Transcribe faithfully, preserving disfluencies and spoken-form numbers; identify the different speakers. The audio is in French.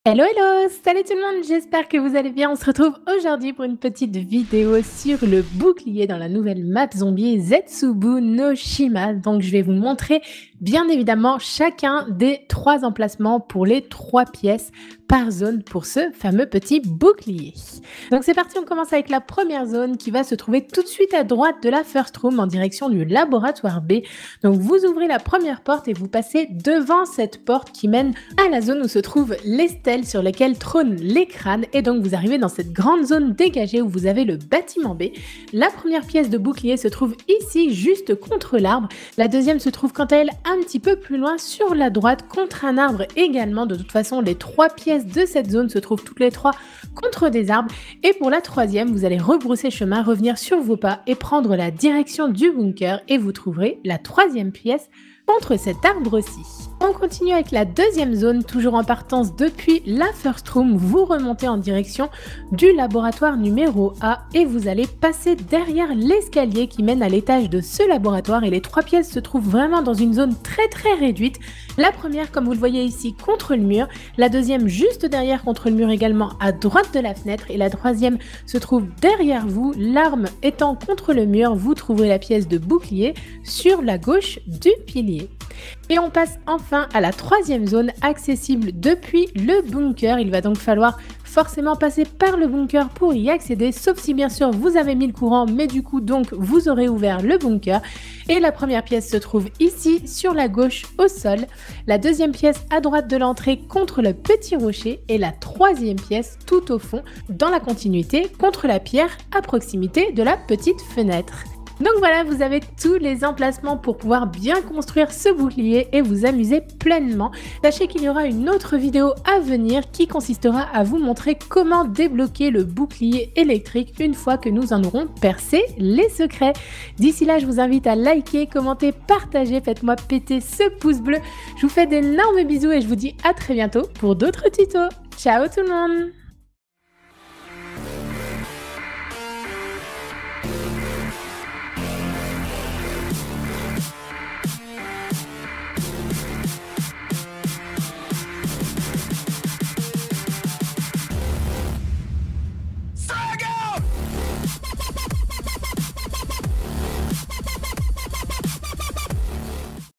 Speaker 1: Hello, hello! Salut tout le monde, j'espère que vous allez bien. On se retrouve aujourd'hui pour une petite vidéo sur le bouclier dans la nouvelle map zombie Zetsubu no Shima. Donc je vais vous montrer bien évidemment chacun des trois emplacements pour les trois pièces par zone pour ce fameux petit bouclier. Donc c'est parti, on commence avec la première zone qui va se trouver tout de suite à droite de la first room en direction du laboratoire B. Donc vous ouvrez la première porte et vous passez devant cette porte qui mène à la zone où se trouvent les stèles sur lesquelles trônent les crânes, et donc vous arrivez dans cette grande zone dégagée où vous avez le bâtiment B. La première pièce de bouclier se trouve ici juste contre l'arbre, la deuxième se trouve quant à elle un petit peu plus loin sur la droite contre un arbre également. De toute façon les trois pièces de cette zone se trouvent toutes les trois contre des arbres, et pour la troisième vous allez rebrousser chemin, revenir sur vos pas et prendre la direction du bunker et vous trouverez la troisième pièce contre cet arbre-ci. On continue avec la deuxième zone, toujours en partance depuis la first room. Vous remontez en direction du laboratoire numéro A et vous allez passer derrière l'escalier qui mène à l'étage de ce laboratoire, et les trois pièces se trouvent vraiment dans une zone très très réduite. La première, comme vous le voyez ici, contre le mur, la deuxième juste derrière contre le mur également à droite de la fenêtre, et la troisième se trouve derrière vous, l'arme étant contre le mur. Vous trouverez la pièce de bouclier sur la gauche du pilier. Et on passe enfin à la troisième zone accessible depuis le bunker. Il va donc falloir forcément passer par le bunker pour y accéder, sauf si bien sûr vous avez mis le courant, mais du coup donc vous aurez ouvert le bunker. Et la première pièce se trouve ici sur la gauche au sol, la deuxième pièce à droite de l'entrée contre le petit rocher, et la troisième pièce tout au fond dans la continuité contre la pierre à proximité de la petite fenêtre. Donc voilà, vous avez tous les emplacements pour pouvoir bien construire ce bouclier et vous amuser pleinement. Sachez qu'il y aura une autre vidéo à venir qui consistera à vous montrer comment débloquer le bouclier électrique une fois que nous en aurons percé les secrets. D'ici là, je vous invite à liker, commenter, partager, faites-moi péter ce pouce bleu. Je vous fais d'énormes bisous et je vous dis à très bientôt pour d'autres tutos. Ciao tout le monde!